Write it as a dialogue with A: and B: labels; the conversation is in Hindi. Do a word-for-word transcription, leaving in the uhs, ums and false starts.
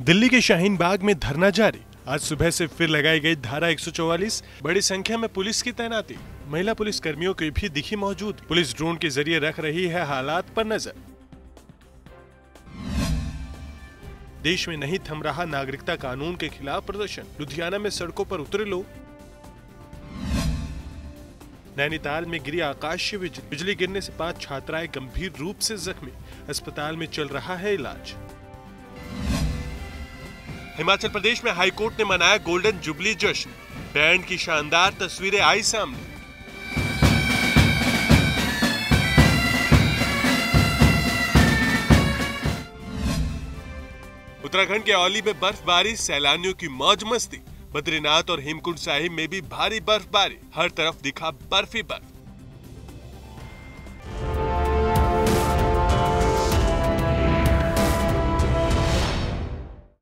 A: दिल्ली के शाहीन बाग में धरना जारी। आज सुबह से फिर लगाई गई धारा एक सौ चौवालीस। बड़ी संख्या में पुलिस की तैनाती। महिला पुलिस कर्मियों की भी दिखी मौजूद। पुलिस ड्रोन के जरिए रख रही है हालात पर नजर। देश में नहीं थम रहा नागरिकता कानून के खिलाफ प्रदर्शन। लुधियाना में सड़कों पर उतरे लोग। नैनीताल में गिरी आकाशीय बिजली। बिजली गिरने से पांच छात्राएं गंभीर रूप से जख्मी। अस्पताल में चल रहा है इलाज। हिमाचल प्रदेश में हाईकोर्ट ने मनाया गोल्डन जुबली जश्न। बैंड की शानदार तस्वीरें आई सामने। उत्तराखंड के औली में बर्फबारी, सैलानियों की मौज मस्ती। बद्रीनाथ और हेमकुंड साहिब में भी भारी बर्फबारी। हर तरफ दिखा बर्फ ही बर्फ।